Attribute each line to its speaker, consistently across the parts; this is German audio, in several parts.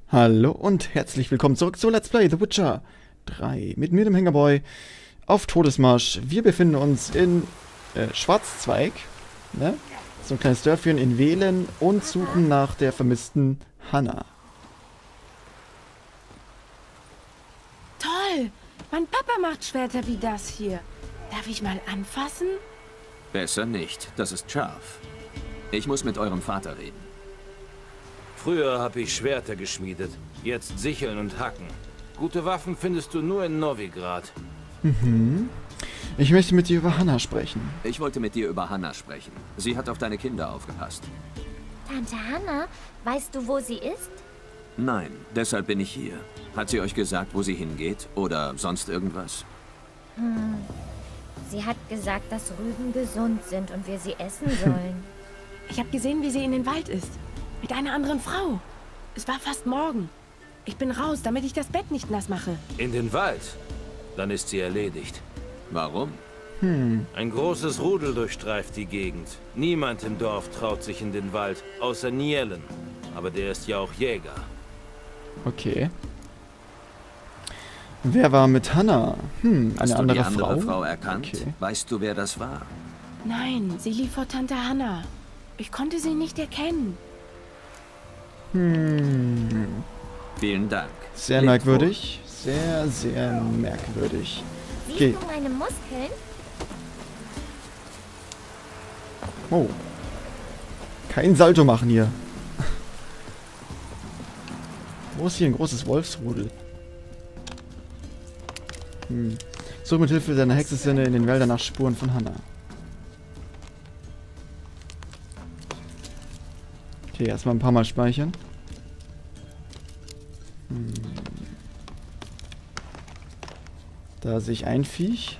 Speaker 1: Hallo und herzlich willkommen zurück zu Let's Play The Witcher 3 mit mir, dem Hängerboy, auf Todesmarsch. Wir befinden uns in Schwarzzweig, ne? So ein kleines Dörfchen in Velen und suchen nach der vermissten Hanna.
Speaker 2: Toll! Mein Papa macht Schwerter wie das hier. Darf ich mal anfassen?
Speaker 3: Besser nicht, das ist scharf. Ich muss mit eurem Vater reden.
Speaker 4: Früher habe ich Schwerter geschmiedet, jetzt Sicheln und Hacken. Gute Waffen findest du nur in Novigrad.
Speaker 1: Ich möchte mit dir über Hanna sprechen.
Speaker 3: Ich wollte mit dir über Hanna sprechen. Sie hat auf deine Kinder aufgepasst.
Speaker 5: Tante Hanna, weißt du, wo sie ist?
Speaker 3: Nein, deshalb bin ich hier. Hat sie euch gesagt, wo sie hingeht? Oder sonst irgendwas?
Speaker 5: Sie hat gesagt, dass Rüben gesund sind und wir sie essen sollen.
Speaker 2: Ich habe gesehen, wie sie in den Wald ist. Mit einer anderen Frau. Es war fast morgen. Ich bin raus, damit ich das Bett nicht nass mache.
Speaker 4: In den Wald? Dann ist sie erledigt.
Speaker 3: Warum?
Speaker 4: Ein großes Rudel durchstreift die Gegend. Niemand im Dorf traut sich in den Wald, außer Nielen. Aber der ist ja auch Jäger.
Speaker 1: Okay. Wer war mit Hanna? Eine
Speaker 3: Hast du
Speaker 1: andere
Speaker 3: die andere
Speaker 1: Frau?
Speaker 3: Frau erkannt?
Speaker 1: Okay.
Speaker 3: Weißt du, wer das war?
Speaker 2: Nein, sie lief vor Tante Hanna. Ich konnte sie nicht erkennen.
Speaker 3: Vielen Dank.
Speaker 1: Sehr
Speaker 3: Lebt
Speaker 1: merkwürdig. Sehr, sehr merkwürdig.
Speaker 5: Siehst
Speaker 1: Okay.
Speaker 5: du meine Muskeln?
Speaker 1: Oh. Kein Salto machen hier. Wo ist hier ein großes Wolfsrudel? Suche mit Hilfe deiner Hexensinne in den Wäldern nach Spuren von Hanna. Okay, erstmal ein paar Mal speichern. Da sehe ich ein Viech.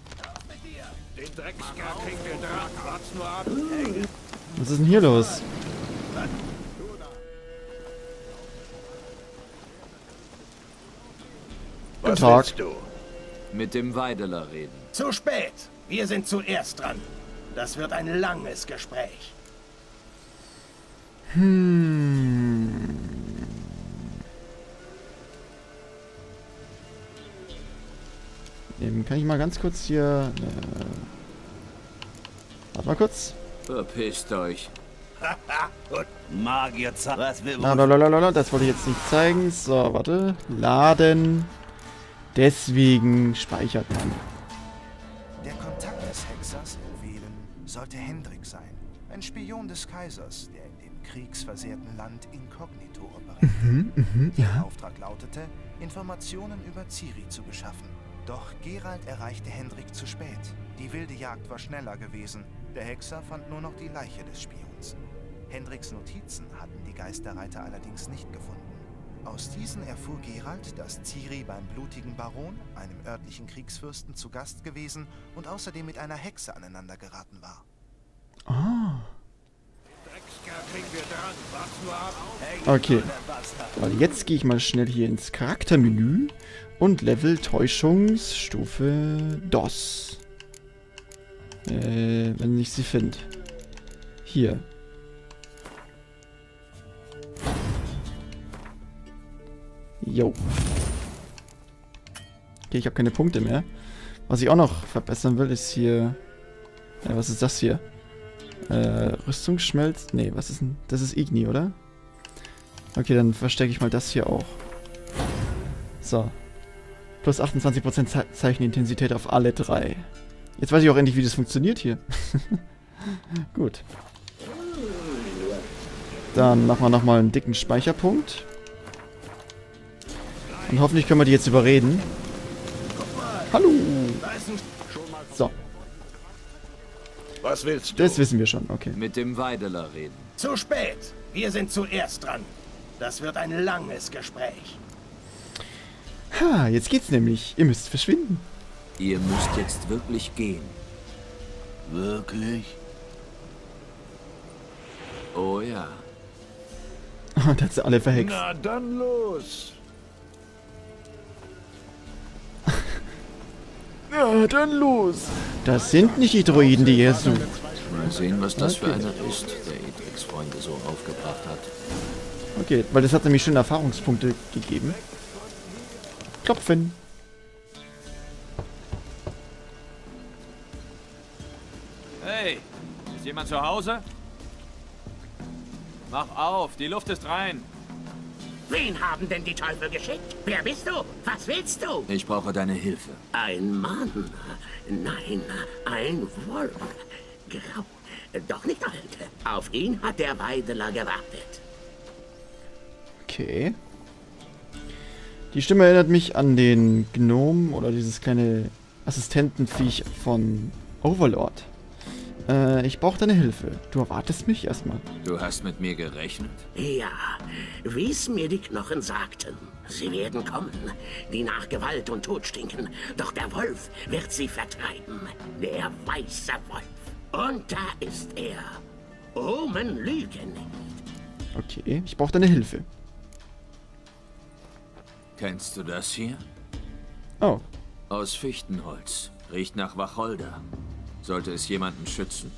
Speaker 1: Was ist denn hier los? Guten
Speaker 6: Was
Speaker 1: Tag.
Speaker 6: willst du?
Speaker 3: Mit dem Weideler reden.
Speaker 6: Zu spät. Wir sind zuerst dran. Das wird ein langes Gespräch.
Speaker 1: Eben, kann ich mal ganz kurz hier... warte mal kurz.
Speaker 3: Verpisst euch.
Speaker 6: Magier, was will
Speaker 1: Lalalala, das wollte ich jetzt nicht zeigen. So, warte. Laden. Deswegen speichert man.
Speaker 7: Der Kontakt des Hexers in Velen sollte Hendrik sein, ein Spion des Kaisers, der in dem kriegsversehrten Land inkognito operiert. Der Auftrag lautete, Informationen über Ciri zu beschaffen. Doch Geralt erreichte Hendrik zu spät. Die wilde Jagd war schneller gewesen. Der Hexer fand nur noch die Leiche des Spions. Hendriks Notizen hatten die Geisterreiter allerdings nicht gefunden. Aus diesen erfuhr Geralt, dass Ciri beim blutigen Baron, einem örtlichen Kriegsfürsten, zu Gast gewesen und außerdem mit einer Hexe aneinander geraten war.
Speaker 1: Okay. Weil jetzt gehe ich mal schnell hier ins Charaktermenü und Level Täuschungsstufe DOS. Wenn ich sie finde. Hier. Jo. Okay, ich habe keine Punkte mehr. Was ich auch noch verbessern will, ist hier... was ist das hier? Rüstungsschmelz? Nee, was ist denn... Das ist Igni, oder? Okay, dann verstecke ich mal das hier auch. So. Plus 28% Zeichenintensität auf alle drei. Jetzt weiß ich auch endlich, wie das funktioniert hier. Gut. Dann machen wir nochmal einen dicken Speicherpunkt. Und hoffentlich können wir die jetzt überreden. Hallo! So,
Speaker 6: Was willst du?
Speaker 1: das wissen wir schon, okay.
Speaker 3: Mit dem Weideler reden.
Speaker 6: Zu spät. Wir sind zuerst dran. Das wird ein langes Gespräch.
Speaker 1: Ha, jetzt geht's nämlich. Ihr müsst verschwinden.
Speaker 3: Ihr müsst jetzt wirklich gehen.
Speaker 6: Wirklich?
Speaker 3: Oh ja.
Speaker 1: Und hat sie alle verhext.
Speaker 6: Na dann los.
Speaker 1: Ja, dann los. Das sind nicht die Droiden, die ihr sucht.
Speaker 3: Mal sehen, was das für einer ist, der Edrics Freunde so aufgebracht hat.
Speaker 1: Okay, weil das hat nämlich schöne Erfahrungspunkte gegeben. Klopfen.
Speaker 3: Hey, ist jemand zu Hause? Mach auf, die Luft ist rein.
Speaker 6: Wen haben denn die Teufel geschickt? Wer bist du? Was willst du?
Speaker 3: Ich brauche deine Hilfe.
Speaker 6: Ein Mann. Nein, ein Wolf. Grau. Doch nicht alt. Auf ihn hat der Weideler gewartet.
Speaker 1: Okay. Die Stimme erinnert mich an den Gnom oder dieses kleine Assistentenviech von Overlord. Ich brauche deine Hilfe. Du erwartest mich erstmal.
Speaker 3: Du hast mit mir gerechnet?
Speaker 6: Ja, wie es mir die Knochen sagten. Sie werden kommen, die nach Gewalt und Tod stinken. Doch der Wolf wird sie vertreiben. Der weiße Wolf. Und da ist er. Omen lügen nicht.
Speaker 1: Okay, ich brauche deine Hilfe.
Speaker 3: Kennst du das hier?
Speaker 1: Oh.
Speaker 3: Aus Fichtenholz. Riecht nach Wacholder. Sollte es jemanden schützen?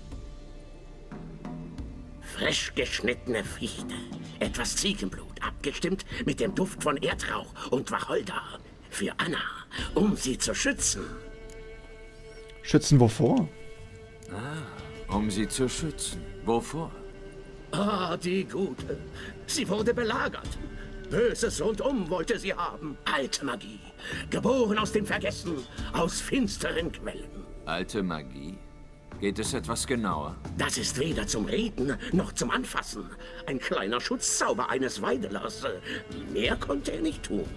Speaker 6: Frisch geschnittene Fichte. Etwas Ziegenblut, abgestimmt mit dem Duft von Erdrauch und Wacholder. Für Anna, um sie zu schützen.
Speaker 1: Schützen wovor?
Speaker 3: Um sie zu schützen. Wovor?
Speaker 6: Ah, die Gute. Sie wurde belagert. Böses Rundum wollte sie haben. Alte Magie. Geboren aus dem Vergessen. Aus finsteren Quellen.
Speaker 3: Alte Magie? Geht es etwas genauer?
Speaker 6: Das ist weder zum Reden noch zum Anfassen. Ein kleiner Schutzzauber eines Weidelers. Mehr konnte er nicht tun.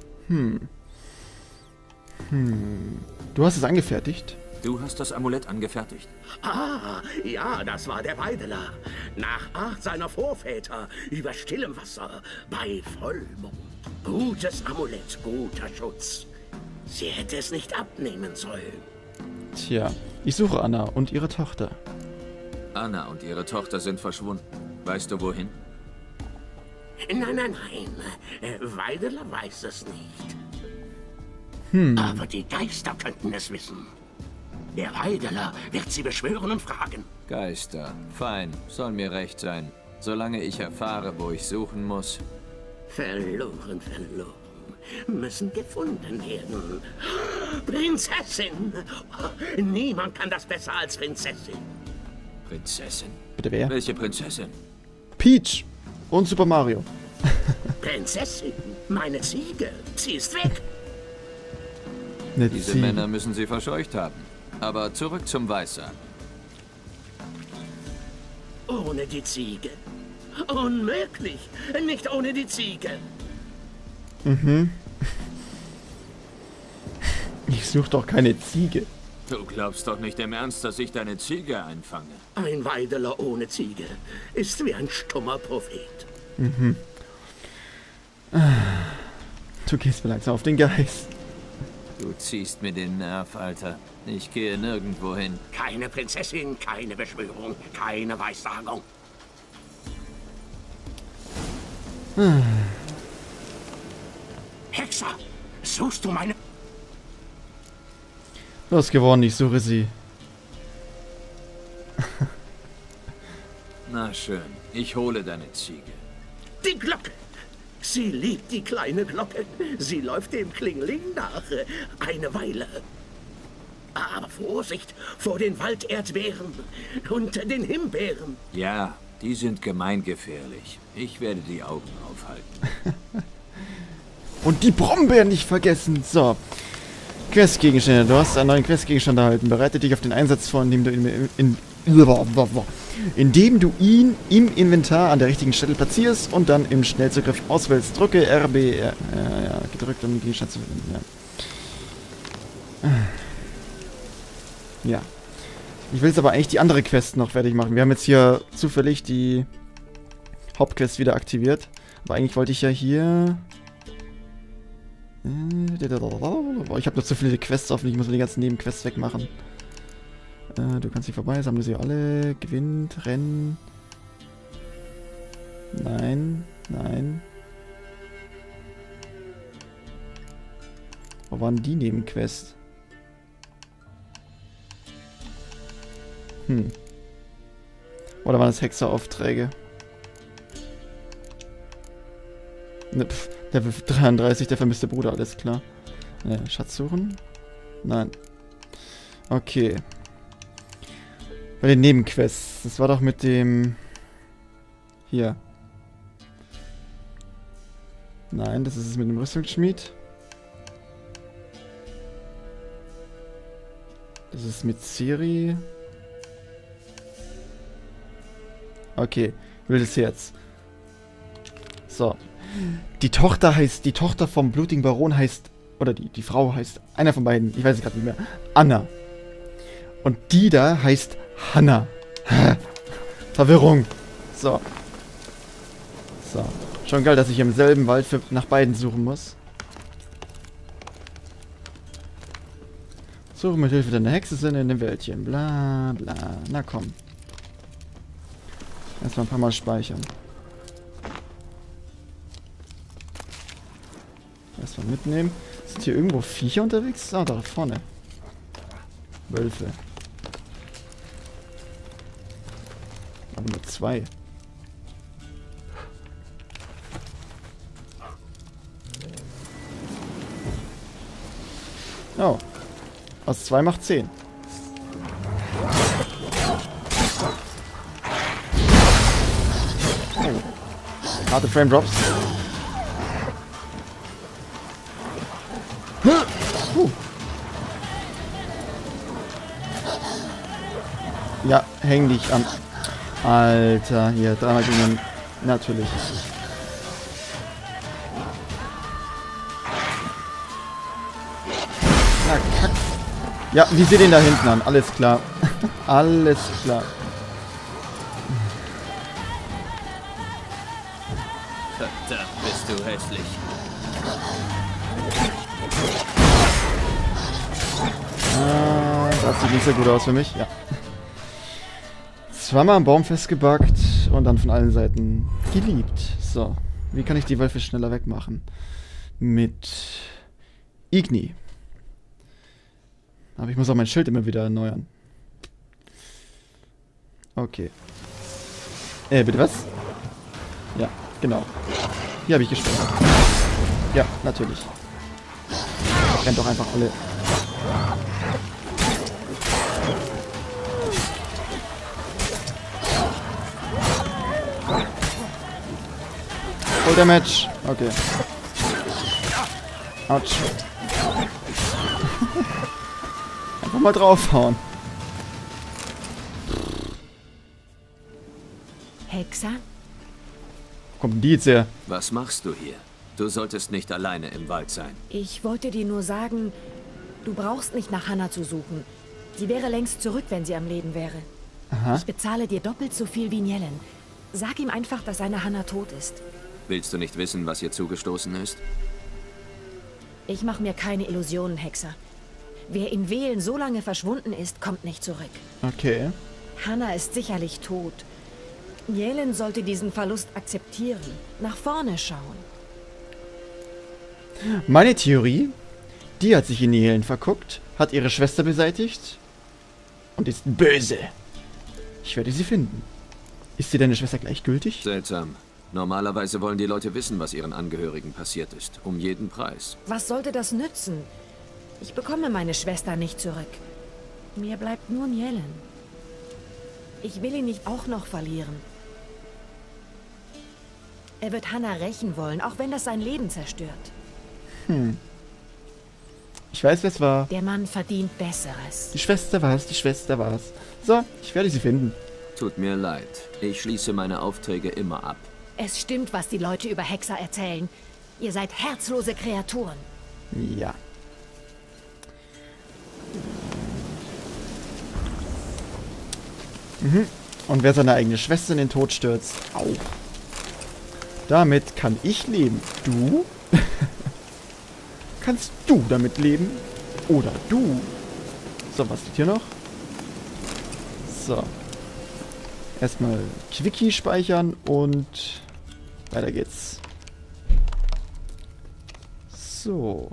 Speaker 1: Du hast es angefertigt?
Speaker 3: Du hast das Amulett angefertigt?
Speaker 6: Ah, ja, das war der Weideler. Nach Art seiner Vorväter, über stillem Wasser, bei Vollmond. Gutes Amulett, guter Schutz. Sie hätte es nicht abnehmen sollen.
Speaker 1: Tja, ich suche Anna und ihre Tochter.
Speaker 3: Anna und ihre Tochter sind verschwunden. Weißt du wohin?
Speaker 6: Nein, nein, nein. Weideler weiß es nicht. Aber die Geister könnten es wissen. Der Weideler wird sie beschwören und fragen.
Speaker 3: Geister. Fein. Soll mir recht sein. Solange ich erfahre, wo ich suchen muss.
Speaker 6: Verloren, verloren. Müssen gefunden werden. Prinzessin! Niemand kann das besser als Prinzessin.
Speaker 3: Prinzessin?
Speaker 1: Bitte wer?
Speaker 3: Welche Prinzessin?
Speaker 1: Peach und Super Mario.
Speaker 6: Prinzessin, meine Ziege, sie ist weg.
Speaker 1: Eine
Speaker 3: Diese
Speaker 1: Ziege.
Speaker 3: Männer müssen sie verscheucht haben. Aber zurück zum Weissagen.
Speaker 6: Ohne die Ziege. Unmöglich. Nicht ohne die Ziege.
Speaker 1: Ich suche doch keine Ziege.
Speaker 3: Du glaubst doch nicht im Ernst, dass ich deine Ziege einfange.
Speaker 6: Ein Weideler ohne Ziege ist wie ein stummer Prophet.
Speaker 1: Du gehst mir langsam auf den Geist.
Speaker 3: Du ziehst mir den Nerv, Alter. Ich gehe nirgendwo hin.
Speaker 6: Keine Prinzessin, keine Beschwörung, keine Weissagung. Hexer, suchst du meine...
Speaker 1: Du hast gewonnen, ich suche sie.
Speaker 3: Na schön, ich hole deine Ziege.
Speaker 6: Die Glocke! Sie liebt die kleine Glocke. Sie läuft dem Klingling nach. Eine Weile. Aber Vorsicht vor den Walderdbeeren und den Himbeeren.
Speaker 3: Ja, die sind gemeingefährlich. Ich werde die Augen aufhalten.
Speaker 1: Und die Brombeeren nicht vergessen. So. Questgegenstände. Du hast einen neuen Questgegenstand erhalten. Bereite dich auf den Einsatz vor, indem du ihn im Inventar an der richtigen Stelle platzierst und dann im Schnellzugriff auswählst. Drücke RB. Gedrückt, um den Gegenstand zu finden. Ja. Ich will jetzt aber eigentlich die andere Quest noch fertig machen. Wir haben jetzt hier zufällig die Hauptquest wieder aktiviert. Aber eigentlich wollte ich ja hier... Ich habe noch zu viele Quests offen. Ich muss mir die ganzen Nebenquests wegmachen. Du kannst sie vorbei, sammle sie alle. Gewinnt, Rennen. Nein, nein. Wo waren die Nebenquests? Oder waren das Hexeraufträge? Ne, Level 33, der vermisste Bruder, alles klar. Schatz suchen? Nein. Okay. Bei den Nebenquests. Das war doch mit dem... Hier. Nein, das ist es mit dem Rüstungsschmied. Das ist mit Ciri. Okay, wildes Herz. So. Die Tochter vom blutigen Baron heißt, oder die Frau heißt, einer von beiden, ich weiß es gerade nicht mehr, Anna. Und die da heißt Hannah. Verwirrung. So. So. Schon geil, dass ich im selben Wald nach beiden suchen muss. Suche mit Hilfe deiner Hexe in dem Wäldchen. Bla bla. Na komm. Erstmal ein paar Mal speichern. Erstmal mitnehmen. Sind hier irgendwo Viecher unterwegs? Ah, da vorne. Wölfe. Aber nur 2. Oh. Aus 2 macht 10. Oh. Harte Frame Drops. Ja, häng dich an. Alter, hier, dreimal gegen. Natürlich. Na, kack. Ja, wie seht ihr den da hinten an? Alles klar. Alles klar.
Speaker 3: Verdammt, bist du hässlich.
Speaker 1: Das sieht nicht so gut aus für mich. Ja. Zweimal am Baum festgebackt und dann von allen Seiten geliebt. So. Wie kann ich die Wölfe schneller wegmachen? Mit Igni. Aber ich muss auch mein Schild immer wieder erneuern. Okay. Bitte was? Ja, genau. Hier habe ich gesprochen. Ja, natürlich. Rennt doch einfach alle. Full Damage. Okay. Autsch. Einfach mal draufhauen.
Speaker 2: Hexer?
Speaker 1: Wo kommt denn die jetzt her?
Speaker 3: Was machst du hier? Du solltest nicht alleine im Wald sein.
Speaker 2: Ich wollte dir nur sagen, du brauchst nicht nach Hannah zu suchen. Sie wäre längst zurück, wenn sie am Leben wäre.
Speaker 1: Aha.
Speaker 2: Ich bezahle dir doppelt so viel wie Nielen. Sag ihm einfach, dass seine Hannah tot ist.
Speaker 3: Willst du nicht wissen, was ihr zugestoßen ist?
Speaker 2: Ich mache mir keine Illusionen, Hexer. Wer in Velen so lange verschwunden ist, kommt nicht zurück.
Speaker 1: Okay.
Speaker 2: Hannah ist sicherlich tot. Nielen sollte diesen Verlust akzeptieren. Nach vorne schauen.
Speaker 1: Meine Theorie, die hat sich in Nielen verguckt, hat ihre Schwester beseitigt und ist böse. Ich werde sie finden. Ist dir deine Schwester gleichgültig?
Speaker 3: Seltsam. Normalerweise wollen die Leute wissen, was ihren Angehörigen passiert ist. Um jeden Preis.
Speaker 2: Was sollte das nützen? Ich bekomme meine Schwester nicht zurück. Mir bleibt nur Nielen. Ich will ihn nicht auch noch verlieren. Er wird Hannah rächen wollen, auch wenn das sein Leben zerstört.
Speaker 1: Ich weiß, wer es war.
Speaker 2: Der Mann verdient Besseres.
Speaker 1: Die Schwester war's, die Schwester war's. So, ich werde sie finden.
Speaker 3: Tut mir leid. Ich schließe meine Aufträge immer ab.
Speaker 2: Es stimmt, was die Leute über Hexer erzählen. Ihr seid herzlose Kreaturen.
Speaker 1: Ja. Und wer seine eigene Schwester in den Tod stürzt, auch. Damit kann ich leben. Du? Kannst du damit leben? Oder du? So, was liegt hier noch? So. Erstmal Quickie speichern und weiter geht's. So.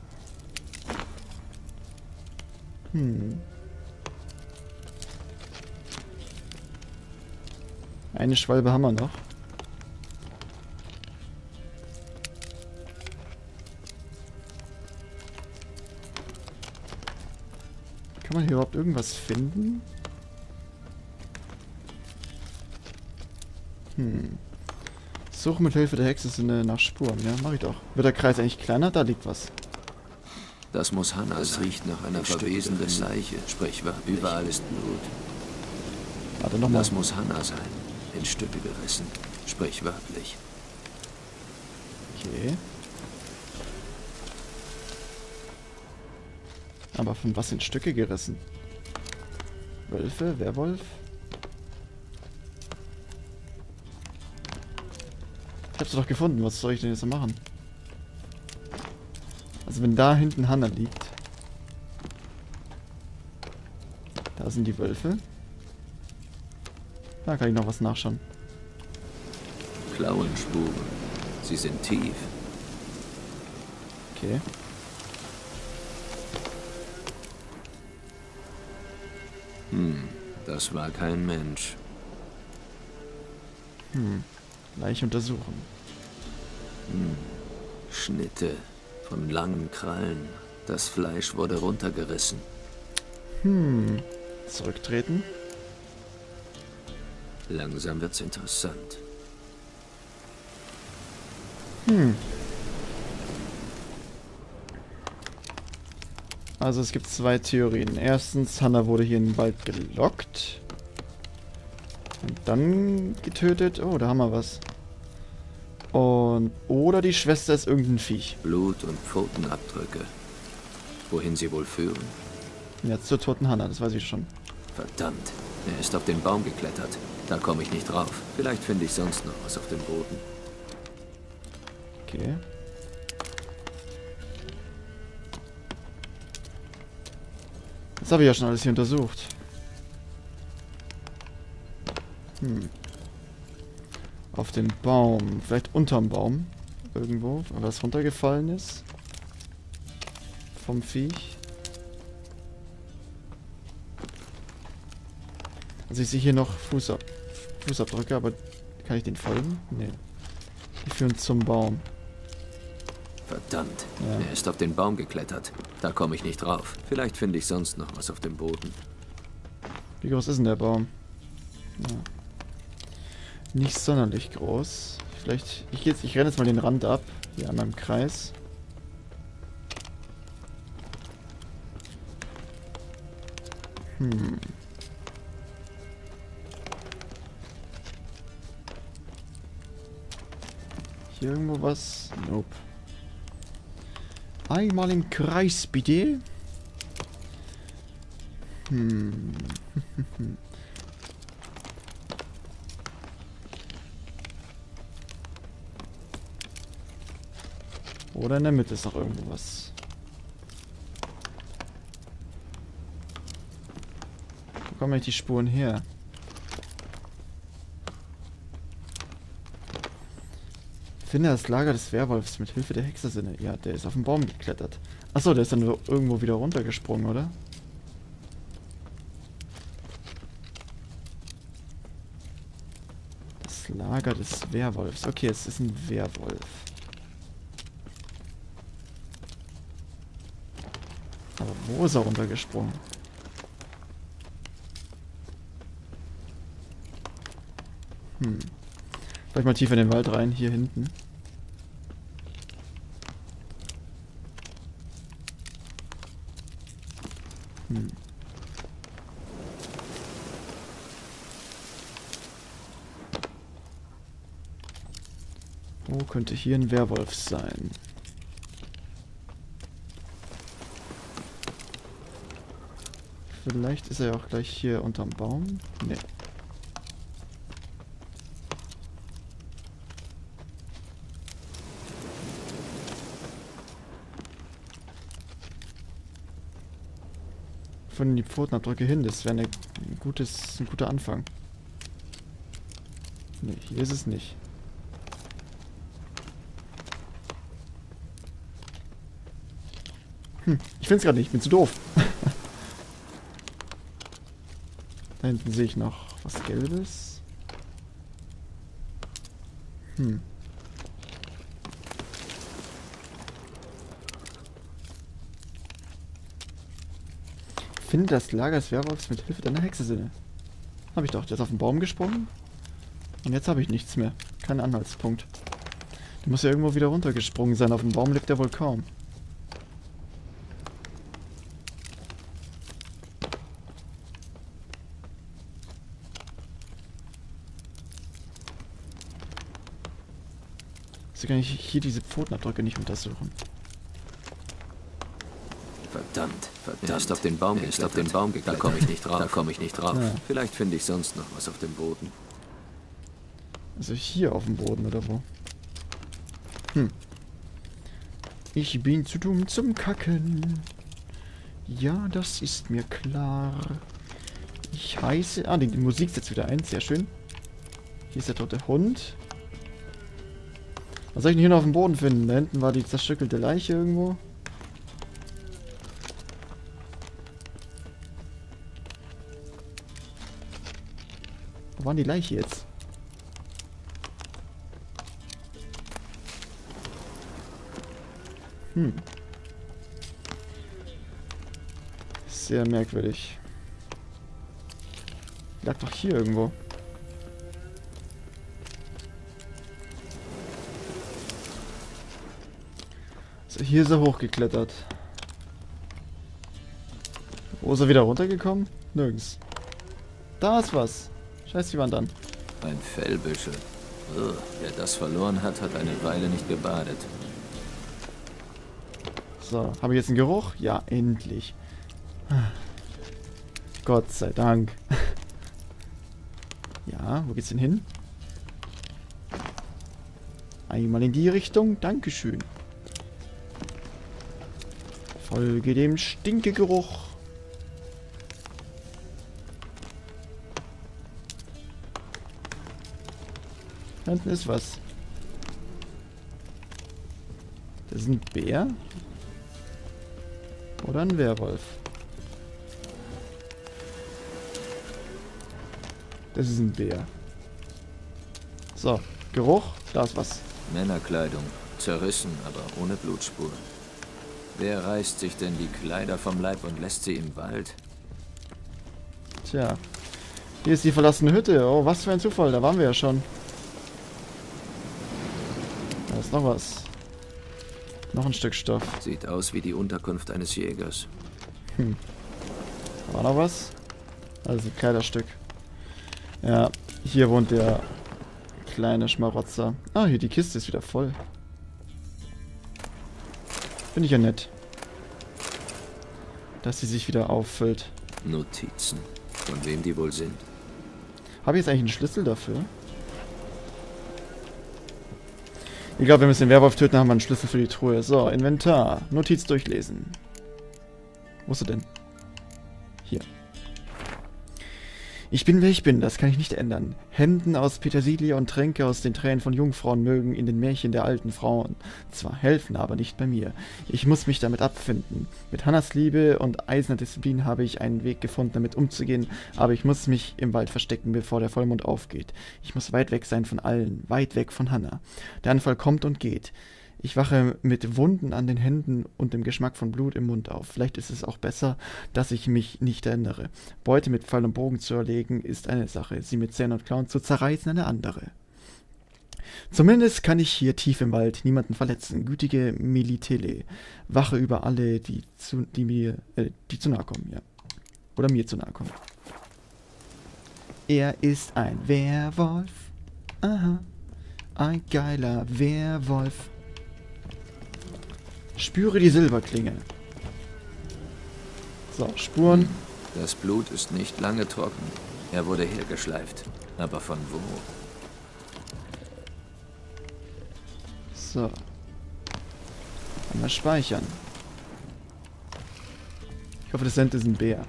Speaker 1: Eine Schwalbe haben wir noch. Kann man hier überhaupt irgendwas finden? Suche mit Hilfe der Hexe nach Spuren. Ja, mach ich doch. Wird der Kreis eigentlich kleiner? Da liegt was.
Speaker 3: Das muss Hannah sein. Riecht nach einer verwesenden Leiche. Sprichwörtlich. Überall ist Blut.
Speaker 1: Warte, nochmal.
Speaker 3: Das muss Hannah sein. In Stücke gerissen. Sprichwörtlich.
Speaker 1: Okay. Aber von was in Stücke gerissen? Wölfe? Werwolf? Ich hab's doch gefunden. Was soll ich denn jetzt so machen? Also wenn da hinten Hannah liegt. Da sind die Wölfe. Da kann ich noch was nachschauen.
Speaker 3: Klauenspuren. Sie sind tief.
Speaker 1: Okay.
Speaker 3: Das war kein Mensch.
Speaker 1: Gleich untersuchen.
Speaker 3: Schnitte von langen Krallen. Das Fleisch wurde runtergerissen.
Speaker 1: Zurücktreten.
Speaker 3: Langsam wird's interessant.
Speaker 1: Also es gibt zwei Theorien. Erstens, Hannah wurde hier in den Wald gelockt. Und dann getötet. Oh, da haben wir was. Und oder die Schwester ist irgendein Viech.
Speaker 3: Blut und Pfotenabdrücke. Wohin sie wohl führen?
Speaker 1: Jetzt zur toten Hannah, das weiß ich schon.
Speaker 3: Verdammt, er ist auf den Baum geklettert. Da komme ich nicht drauf. Vielleicht finde ich sonst noch was auf dem Boden.
Speaker 1: Okay. Das habe ich ja schon alles hier untersucht. Auf dem Baum. Vielleicht unterm Baum. Irgendwo. Was runtergefallen ist. Vom Viech. Also ich sehe hier noch Fußabdrücke, aber kann ich den folgen? Nee. Die führen zum Baum.
Speaker 3: Verdammt,
Speaker 1: Ja.
Speaker 3: er ist auf den Baum geklettert. Da komme ich nicht drauf. Vielleicht finde ich sonst noch was auf dem Boden.
Speaker 1: Wie groß ist denn der Baum? Ja. Nicht sonderlich groß. Vielleicht. Ich renne jetzt mal den Rand ab. Hier an meinem Kreis. Hier irgendwo was? Nope. Einmal im Kreis, bitte. Oder in der Mitte ist noch irgendwo was. Wo kommen eigentlich die Spuren her? Finde das Lager des Werwolfs mit Hilfe der Hexersinne. Ja, der ist auf den Baum geklettert. Achso, der ist dann irgendwo wieder runtergesprungen, oder? Das Lager des Werwolfs. Okay, es ist ein Werwolf. Aber wo ist er runtergesprungen? Vielleicht mal tiefer in den Wald rein, hier hinten. Wo könnte hier ein Werwolf sein? Vielleicht ist er ja auch gleich hier unterm Baum. Nee. Von die Pfotenabdrücke hin, das wäre ein guter Anfang. Nee, hier ist es nicht. Ich finde es gerade nicht, ich bin zu doof. Da hinten sehe ich noch was Gelbes. Finde das Lager des Werwolfs mit Hilfe deiner Hexe-Sinne. Habe ich doch. Der ist auf den Baum gesprungen. Und jetzt habe ich nichts mehr. Kein Anhaltspunkt. Der muss ja irgendwo wieder runtergesprungen sein. Auf dem Baum lebt er wohl kaum. So kann ich hier diese Pfotenabdrücke nicht untersuchen.
Speaker 3: Verdammt. Er ist auf den Baum geklettert. Da komme ich nicht drauf. Ja. Vielleicht finde ich sonst noch was auf dem Boden.
Speaker 1: Also hier auf dem Boden oder wo? Ich bin zu dumm zum Kacken. Ja, das ist mir klar. Ich heiße... Ah, die Musik setzt wieder ein. Sehr schön. Hier ist der tote Hund. Was soll ich denn hier noch auf dem Boden finden? Da hinten war die zerstückelte Leiche irgendwo. Wo war die Leiche jetzt? Sehr merkwürdig. Lag doch hier irgendwo. So, hier ist er hochgeklettert. Wo ist er wieder runtergekommen? Nirgends. Da ist was. Scheiß die Wand an.
Speaker 3: Ein Fellbüschel. Oh, wer das verloren hat, hat eine Weile nicht gebadet.
Speaker 1: So, habe ich jetzt einen Geruch? Ja, endlich. Gott sei Dank. Ja, wo geht's denn hin? Einmal in die Richtung. Dankeschön. Folge dem Stinkegeruch. Da hinten ist was. Das ist ein Bär? Oder ein Werwolf? Das ist ein Bär. So, Geruch, da ist was.
Speaker 3: Männerkleidung, zerrissen, aber ohne Blutspur. Wer reißt sich denn die Kleider vom Leib und lässt sie im Wald?
Speaker 1: Tja, hier ist die verlassene Hütte. Oh, was für ein Zufall, da waren wir ja schon. Da ist noch was. Noch ein Stück Stoff.
Speaker 3: Sieht aus wie die Unterkunft eines Jägers.
Speaker 1: War noch was? Also ein Kleiderstück. Ja, hier wohnt der kleine Schmarotzer. Ah, hier die Kiste ist wieder voll. Finde ich ja nett. Dass sie sich wieder auffüllt.
Speaker 3: Notizen. Von wem die wohl sind.
Speaker 1: Habe ich jetzt eigentlich einen Schlüssel dafür? Ich glaube, wenn wir den Werwolf töten, haben wir einen Schlüssel für die Truhe. So, Inventar. Notiz durchlesen. Wo ist er denn? Hier. Ich bin, wer ich bin, das kann ich nicht ändern. Hemden aus Petersilie und Tränke aus den Tränen von Jungfrauen mögen in den Märchen der alten Frauen zwar helfen, aber nicht bei mir. Ich muss mich damit abfinden. Mit Hannas Liebe und eiserner Disziplin habe ich einen Weg gefunden, damit umzugehen, aber ich muss mich im Wald verstecken, bevor der Vollmond aufgeht. Ich muss weit weg sein von allen, weit weg von Hanna. Der Anfall kommt und geht. Ich wache mit Wunden an den Händen und dem Geschmack von Blut im Mund auf. Vielleicht ist es auch besser, dass ich mich nicht erinnere. Beute mit Pfeil und Bogen zu erlegen ist eine Sache, sie mit Zähnen und Klauen zu zerreißen eine andere. Zumindest kann ich hier tief im Wald niemanden verletzen. Gütige Melitele, wache über alle, die zu nahe kommen, ja. Oder mir zu nahe kommen. Er ist ein Werwolf. Aha. Ein geiler Werwolf. Spüre die Silberklinge. So, Spuren.
Speaker 3: Das Blut ist nicht lange trocken. Er wurde hergeschleift. Aber von wo?
Speaker 1: So. Einmal speichern. Ich hoffe, das Ende ist ein Bär.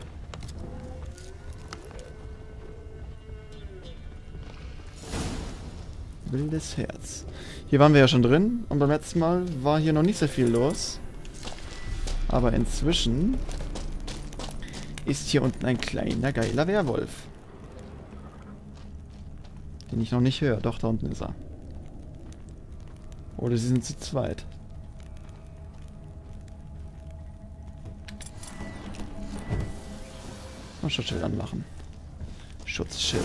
Speaker 1: Wildes Herz. Hier waren wir ja schon drin und beim letzten Mal war hier noch nicht sehr viel los. Aber inzwischen ist hier unten ein kleiner, geiler Werwolf. Den ich noch nicht höre. Doch, da unten ist er. Oder sie sind zu zweit. Mal Schutzschild anmachen. Schutzschild.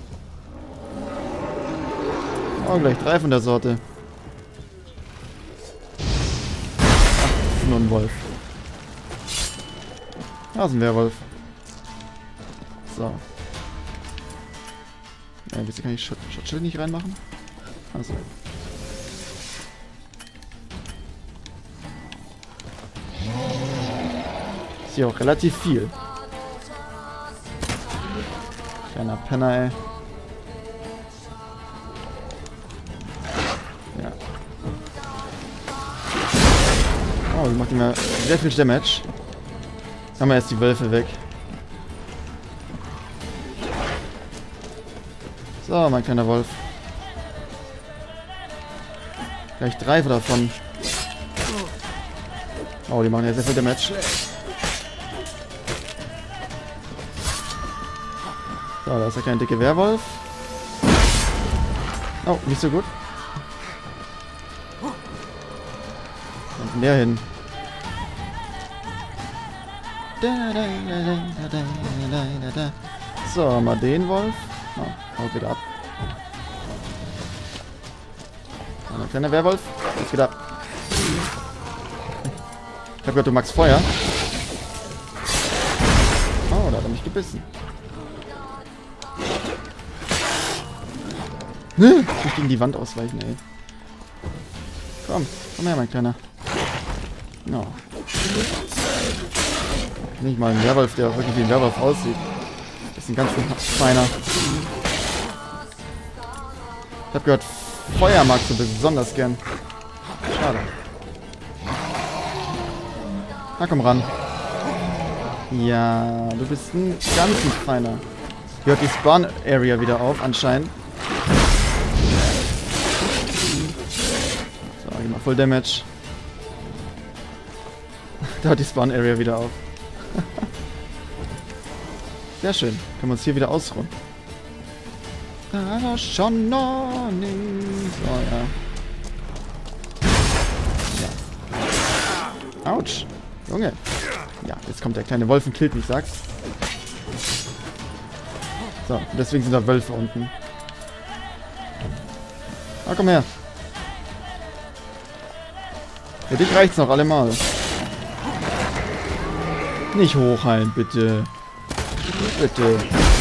Speaker 1: Oh, gleich 3 von der Sorte. Ach, nur ein Wolf. Da ist ein Werwolf. So. Ja, wieso kann ich Schutzschild nicht reinmachen? Also. Ist hier auch relativ viel. Kleiner Penner, ey. Ja. Oh, die macht immer sehr viel Damage. Haben wir jetzt die Wölfe weg. So, mein kleiner Wolf. Gleich 3 davon. Oh, die machen ja sehr viel Damage. So, da ist der kleine dicke Werwolf. Oh, nicht so gut. Wo kommt denn der hin? So, mal den Wolf. Oh, haut wieder ab. Ein kleiner Werwolf. Jetzt wieder ab. Ich hab gehört, du magst Feuer. Oh, da hat er mich gebissen. Ich muss gegen die Wand ausweichen, ey. Komm her, mein Kleiner. No. Nicht mal ein Werwolf, der wirklich wie ein Werwolf aussieht. Das ist ein ganz feiner. Ich hab gehört, Feuer magst du besonders gern. Schade. Na komm ran. Ja, du bist ein ganz feiner. Hört die Spawn-Area wieder auf, anscheinend. So, geh mal Full Damage. Da hört die Spawn-Area wieder auf. Sehr schön. Können wir uns hier wieder ausruhen. Schon noch nicht. So, ja. Autsch. Junge. Ja, jetzt kommt der kleine Wolf und killt mich, sag's. So, deswegen sind da Wölfe unten. Ah, komm her. Für dich reicht's noch allemal. Nicht hochheilen, bitte. Bitte.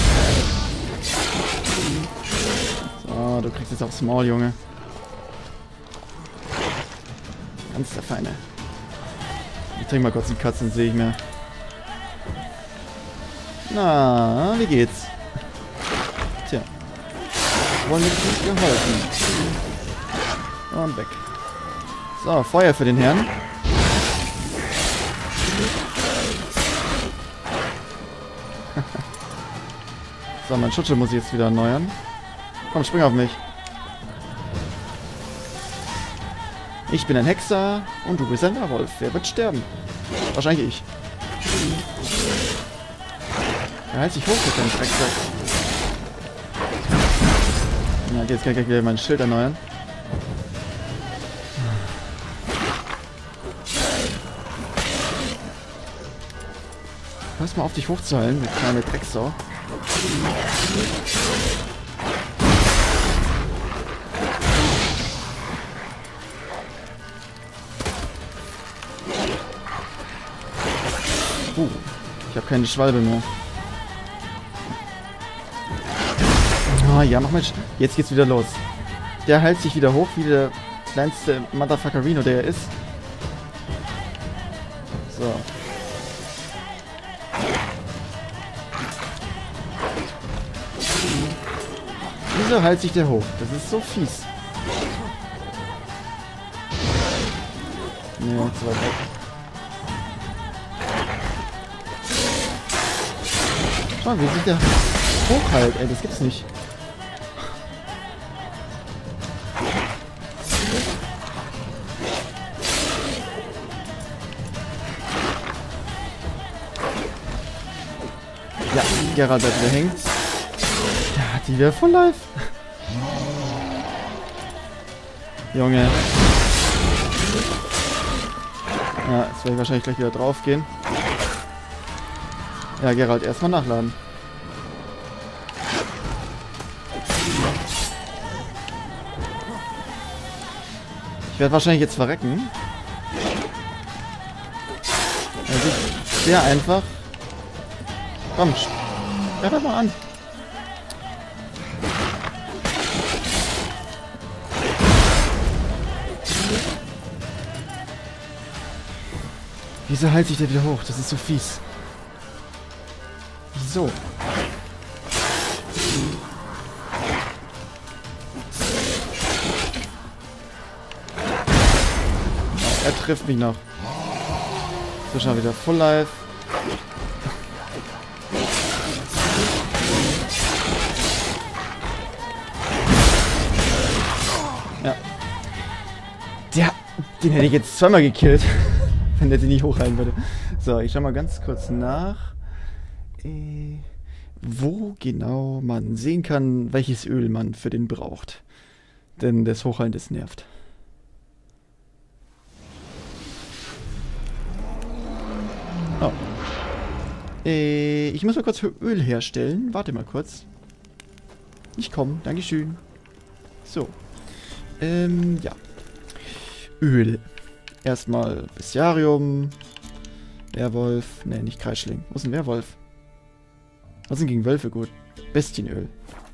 Speaker 1: So, du kriegst jetzt aufs Maul, Junge. Ganz der Feine. Ich trinke mal kurz die Katze, dann sehe ich mehr. Na, wie geht's? Tja. Wollen wir nicht geholfen. Und weg. So, Feuer für den Herrn. So, mein Schutzschild muss ich jetzt wieder erneuern. Komm, spring auf mich. Ich bin ein Hexer und du bist ein Werwolf. Wer wird sterben? Wahrscheinlich ich. Er heilt sich hoch mit dem Drecksack. Ja, jetzt kann ich wieder mein Schild erneuern. Hörst mal auf, dich hochzuheilen, mit kleine Drecksau. Ich habe keine Schwalbe mehr. Ah ja, mach mal. Jetzt geht's wieder los. Der heilt sich wieder hoch, wie der kleinste Motherfuckerino, der er ist. So. Wieso heilt sich der hoch? Das ist so fies. Nee, zu weit weg. Schau mal, wie sich der hochheilt, ey, das gibt's nicht. Ja, Geralt bleibt wieder hängen. Ja, die wäre voll live. Junge. Ja, jetzt werde ich wahrscheinlich gleich wieder drauf gehen. Ja, Geralt, erstmal nachladen. Ich werde wahrscheinlich jetzt verrecken. Also sehr einfach. Komm, greif doch mal an. Wieso heilt sich der wieder hoch? Das ist so fies. Wieso? Er trifft mich noch. So, schon wieder Full Life. Ja. Den hätte ich jetzt zweimal gekillt. Wenn der sie nicht hochhalten würde. So, ich schau mal ganz kurz nach. Wo genau man sehen kann, welches Öl man für den braucht. Denn das Hochhalten, das nervt. Oh. Ich muss mal kurz Öl herstellen. Warte mal kurz. Ich komme. Dankeschön. So. Ja. Öl. Erstmal Bestiarium. Werwolf. Ne, nicht Kreischling. Wo ist ein Werwolf? Was sind gegen Wölfe gut? Bestienöl.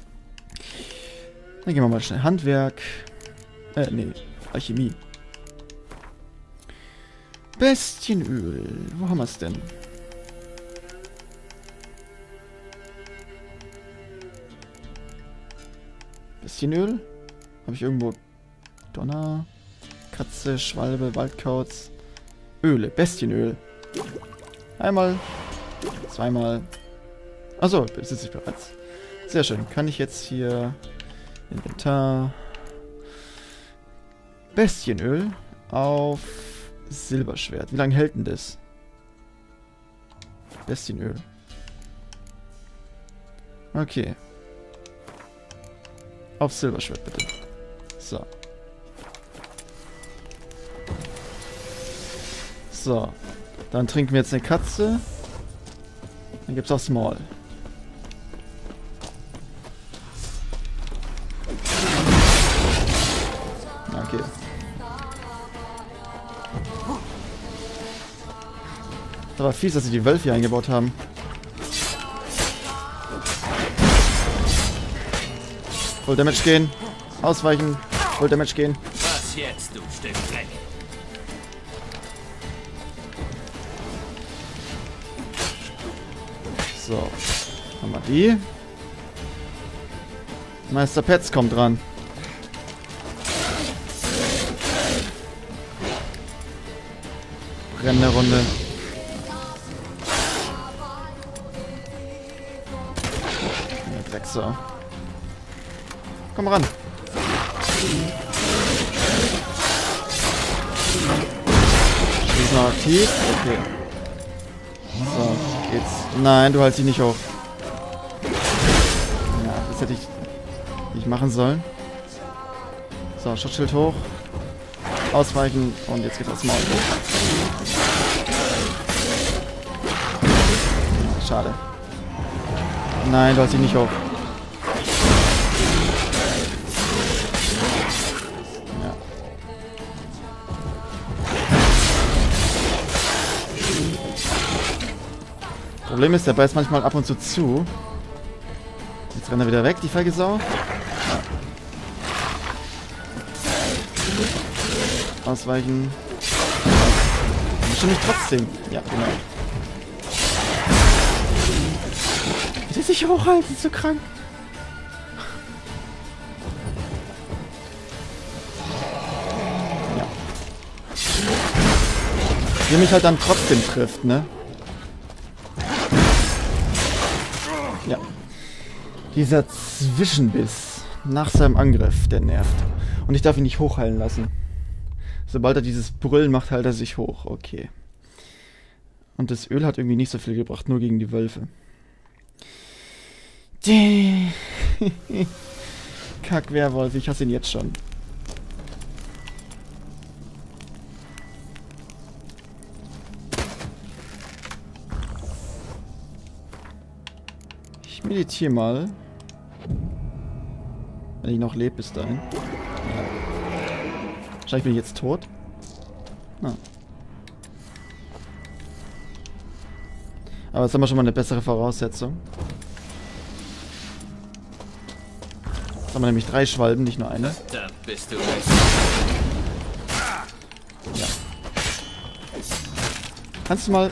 Speaker 1: Dann gehen wir mal schnell Handwerk. Ne, Alchemie. Bestienöl. Wo haben wir es denn? Bestienöl? Habe ich irgendwo Donner, Katze, Schwalbe, Waldkauz. Öle, Bestienöl. Einmal, zweimal. Achso, besitze ich bereits. Sehr schön. Kann ich jetzt hier Inventar Bestienöl auf Silberschwert. Wie lange hält denn das? Bestienöl. Okay. Auf Silberschwert bitte. So. So. Dann trinken wir jetzt eine Katze. Dann gibt's auch Small. Okay. Das war fies, dass sie die Wölfe hier eingebaut haben. Full Damage gehen. Ausweichen. Full Damage gehen.
Speaker 3: Was jetzt, du Stück Dreck?
Speaker 1: So. Haben wir die. Meister Petz kommt dran. Brennende Runde. Ja, Drecksau. Komm ran. Ist noch aktiv? Okay. So, geht's. Nein, du hältst dich nicht hoch. Ja, das hätte ich nicht machen sollen. So, Schutzschild hoch. Ausweichen und jetzt geht das Maul. Schade. Nein, du hältst dich nicht hoch. Ja. Problem ist, der beißt manchmal ab und zu. Jetzt rennt er wieder weg, die feige Sau. Ausweichen. Bestimmt nicht trotzdem. Ja, genau. Wie die sich hochhalten, ist so krank. Ja. Wie er mich halt dann trotzdem trifft, ne? Ja. Dieser Zwischenbiss nach seinem Angriff, der nervt. Und ich darf ihn nicht hochheilen lassen. Sobald er dieses Brüllen macht, heilt er sich hoch. Okay. Und das Öl hat irgendwie nicht so viel gebracht, nur gegen die Wölfe. Kack-Werwolf, ich hasse ihn jetzt schon. Ich meditiere mal. Wenn ich noch lebe bis dahin. Ja. Wahrscheinlich bin ich jetzt tot. Ah. Aber jetzt haben wir schon mal eine bessere Voraussetzung. Jetzt haben wir nämlich 3 Schwalben, nicht nur eine.
Speaker 3: Da bist du.
Speaker 1: Ja. Kannst du mal...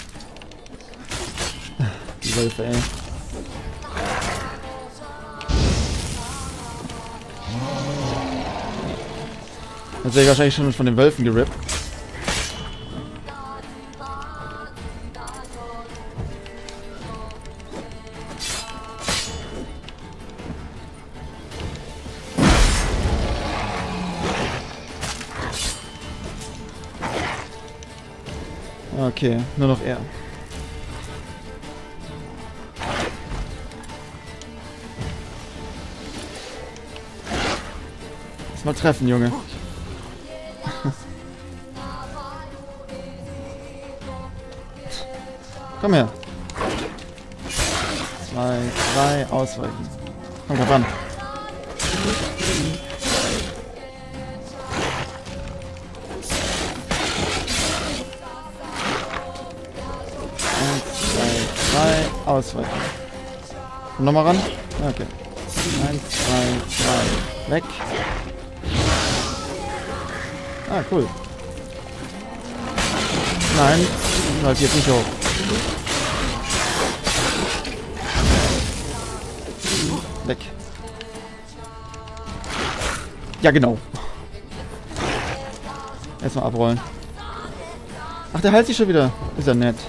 Speaker 1: Die Wölfe, ey. Jetzt wäre ich wahrscheinlich schon von den Wölfen gerippt. Okay, nur noch er. Lass mal treffen, Junge. Komm her. 2, 3, ausweichen. Komm ran. Ausweichen. Komm nochmal ran. Okay. 1, 2, 3. Weg. Ah, cool. Nein. Halt jetzt nicht hoch. Weg. Ja, genau. Erstmal abrollen. Ach, der heilt sich schon wieder. Ist ja nett.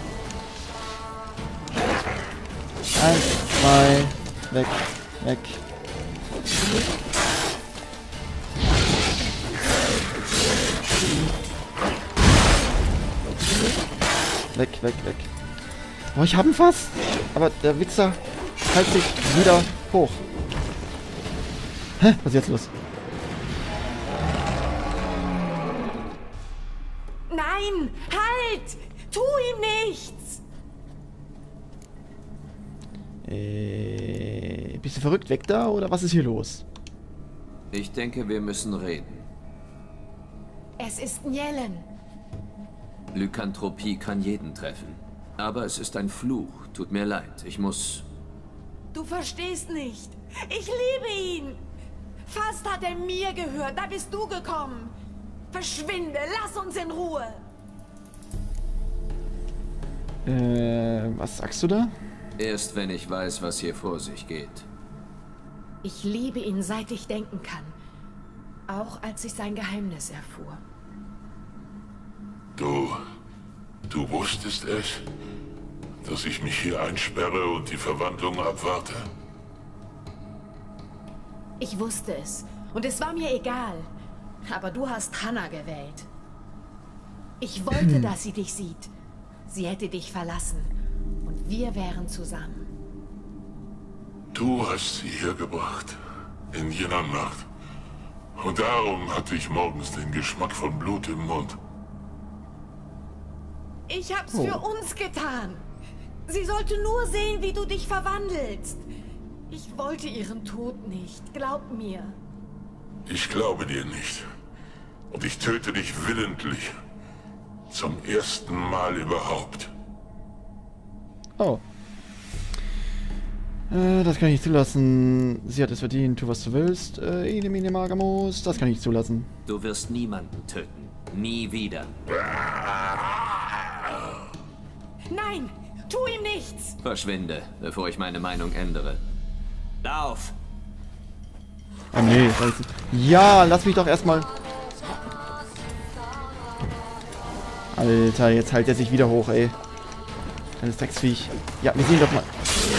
Speaker 1: 1, 2, weg, weg. Weg, weg, weg. Oh, ich hab ihn fast. Aber der Wichser hält sich wieder hoch. Hä? Was ist jetzt los?
Speaker 2: Nein! Halt! Tu ihm nichts!
Speaker 1: Bist du verrückt weg da oder was ist hier los?
Speaker 3: Ich denke, wir müssen reden.
Speaker 2: Es ist Njellen.
Speaker 3: Lykanthropie kann jeden treffen. Aber es ist ein Fluch. Tut mir leid. Ich muss...
Speaker 2: Du verstehst nicht. Ich liebe ihn. Fast hat er mir gehört. Da bist du gekommen. Verschwinde. Lass uns in Ruhe.
Speaker 1: Was sagst du da?
Speaker 3: Erst wenn ich weiß, was hier vor sich geht.
Speaker 2: Ich liebe ihn, seit ich denken kann. Auch als ich sein Geheimnis erfuhr.
Speaker 8: Du wusstest es, dass ich mich hier einsperre und die Verwandlung abwarte?
Speaker 2: Ich wusste es. Und es war mir egal. Aber du hast Hannah gewählt. Ich wollte, dass sie dich sieht. Sie hätte dich verlassen. Und wir wären zusammen.
Speaker 8: Du hast sie hergebracht. In jener Nacht. Und darum hatte ich morgens den Geschmack von Blut im Mund.
Speaker 2: Ich hab's für uns getan. Sie sollte nur sehen, wie du dich verwandelst. Ich wollte ihren Tod nicht. Glaub mir.
Speaker 8: Ich glaube dir nicht. Und ich töte dich willentlich. Zum ersten Mal überhaupt.
Speaker 1: Oh. Das kann ich nicht zulassen. Sie hat es verdient. Tu, was du willst. Ene, mene, Magamus. Das kann ich nicht zulassen.
Speaker 3: Du wirst niemanden töten. Nie wieder.
Speaker 2: Nein, tu ihm nichts.
Speaker 3: Verschwinde, bevor ich meine Meinung ändere. Lauf!
Speaker 1: Oh nee. Ja, lass mich doch erstmal... Alter, jetzt hält er sich wieder hoch, ey. Kleines Drecksviech. Ja, wir sehen doch mal.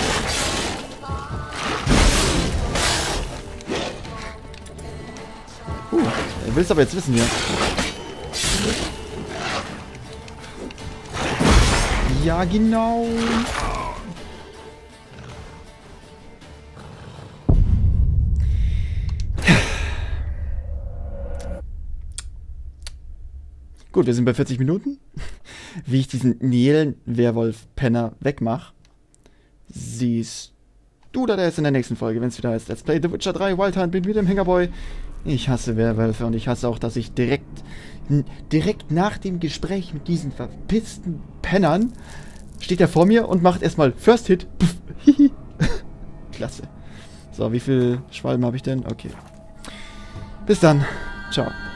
Speaker 1: Er will's aber jetzt wissen hier. Ja, genau. Gut, wir sind bei 40 Minuten. Wie ich diesen Njellen-Werwolf-Penner wegmache, siehst Du oder der ist in der nächsten Folge, wenn es wieder heißt Let's Play The Witcher 3 Wild Hunt mit dem Hängerboy. Ich hasse Werwölfe und ich hasse auch, dass ich direkt nach dem Gespräch mit diesen verpissten Pennern steht er vor mir und macht erstmal First Hit. Klasse. So, wie viel Schwalben habe ich denn? Okay. Bis dann. Ciao.